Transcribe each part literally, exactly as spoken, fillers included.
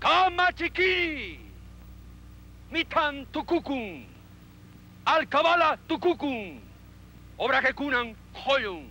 Kamachiki, Mitan Tukukun, Alcabala Tukukun, Obrajekunan Hoyun.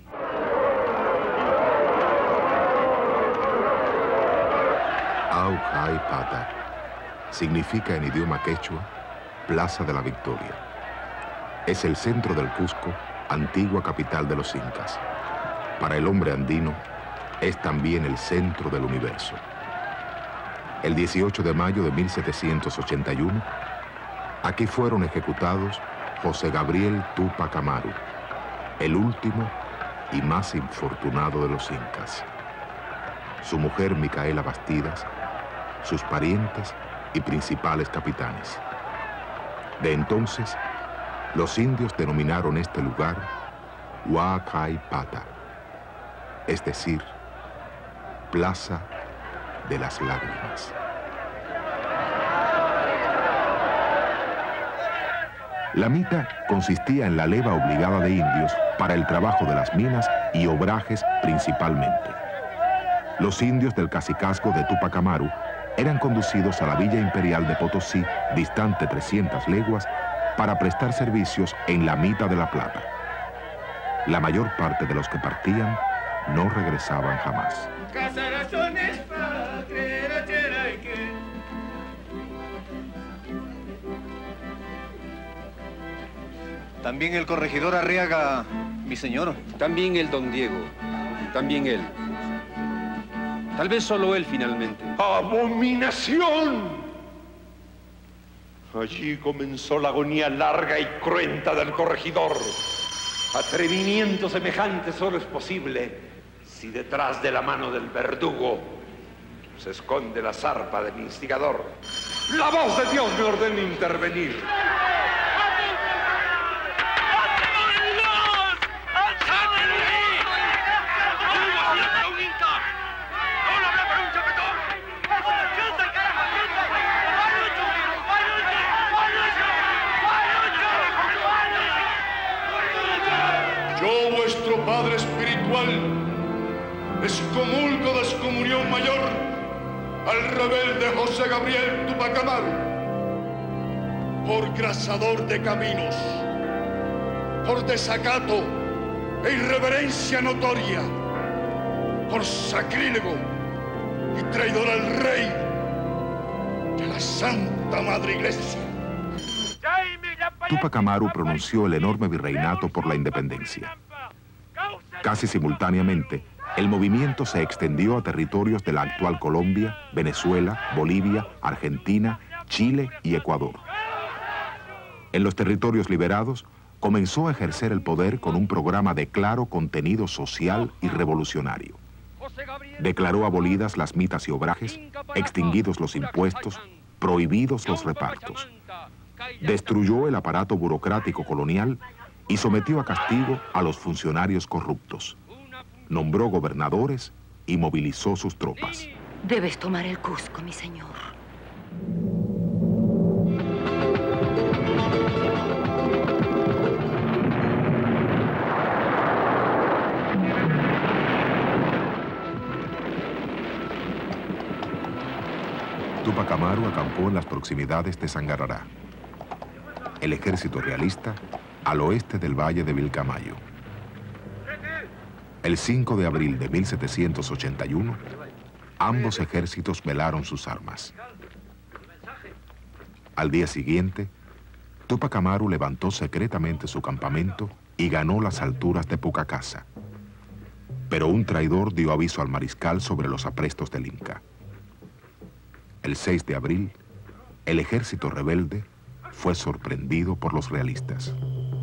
Aucay Pata significa en idioma quechua Plaza de la Victoria. Es el centro del Cusco, antigua capital de los incas. Para el hombre andino, es también el centro del universo. El dieciocho de mayo de mil setecientos ochenta y uno, aquí fueron ejecutados José Gabriel Túpac Amaru, el último y más infortunado de los incas. Su mujer Micaela Bastidas, sus parientes y principales capitanes. De entonces, los indios denominaron este lugar Huacay Pata, es decir, Plaza de las Lágrimas. La mita consistía en la leva obligada de indios para el trabajo de las minas y obrajes principalmente. Los indios del cacicazgo de Túpac Amaru eran conducidos a la villa imperial de Potosí, distante trescientas leguas, para prestar servicios en la Mita de la Plata. La mayor parte de los que partían no regresaban jamás. También el corregidor Arriaga, mi señor. También el don Diego. También él. Tal vez solo él finalmente. ¡Abominación! Allí comenzó la agonía larga y cruenta del corregidor. Atrevimiento semejante solo es posible si detrás de la mano del verdugo se esconde la zarpa del instigador. La voz de Dios me ordena intervenir. Yo, vuestro Padre Espiritual, excomulgo de excomunión mayor al rebelde José Gabriel Túpac Amaru, por grasador de caminos, por desacato e irreverencia notoria, por sacrílego y traidor al rey de la Santa Madre Iglesia. Túpac Amaru pronunció el enorme virreinato por la independencia. Casi simultáneamente, el movimiento se extendió a territorios de la actual Colombia, Venezuela, Bolivia, Argentina, Chile y Ecuador. En los territorios liberados, comenzó a ejercer el poder con un programa de claro contenido social y revolucionario. Declaró abolidas las mitas y obrajes, extinguidos los impuestos, prohibidos los repartos. Destruyó el aparato burocrático colonial y sometió a castigo a los funcionarios corruptos. Nombró gobernadores y movilizó sus tropas. Debes tomar el Cusco, mi señor. Túpac Amaru acampó en las proximidades de Sangarará. El ejército realista al oeste del valle de Vilcamayo. El cinco de abril de mil setecientos ochenta y uno, ambos ejércitos velaron sus armas. Al día siguiente, Túpac Amaru levantó secretamente su campamento y ganó las alturas de Pucacasa. Pero un traidor dio aviso al mariscal sobre los aprestos del Inca. El seis de abril, el ejército rebelde fue sorprendido por los realistas.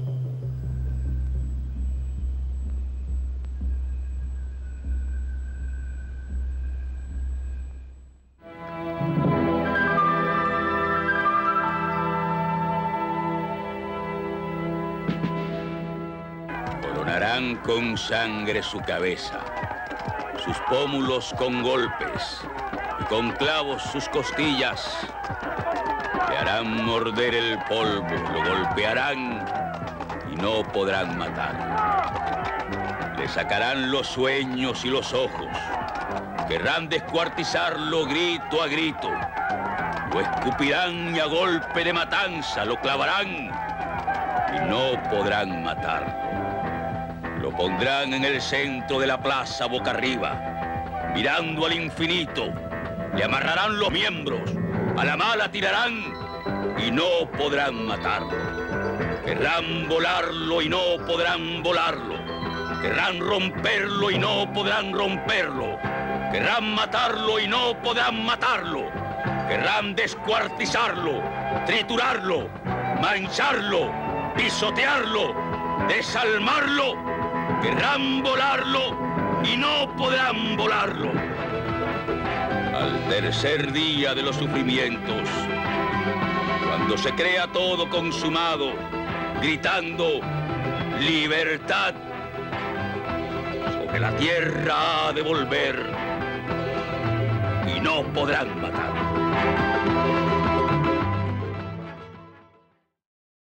Coronarán con sangre su cabeza, sus pómulos con golpes y con clavos sus costillas. Le harán morder el polvo, lo golpearán y no podrán matar. Le sacarán los sueños y los ojos, Querrán descuartizarlo grito a grito. Lo escupirán y a golpe de matanza lo clavarán y no podrán matarlo. Lo pondrán en el centro de la plaza boca arriba, mirando al infinito. Le amarrarán los miembros, a la mala tirarán y no podrán matarlo. Querrán volarlo y no podrán volarlo. Querrán romperlo y no podrán romperlo. Querrán matarlo y no podrán matarlo. Querrán descuartizarlo, triturarlo, mancharlo, pisotearlo, desalmarlo. Querrán volarlo y no podrán volarlo. Al tercer día de los sufrimientos, cuando se crea todo consumado, gritando libertad, sobre la tierra ha de volver y no podrán matarlo.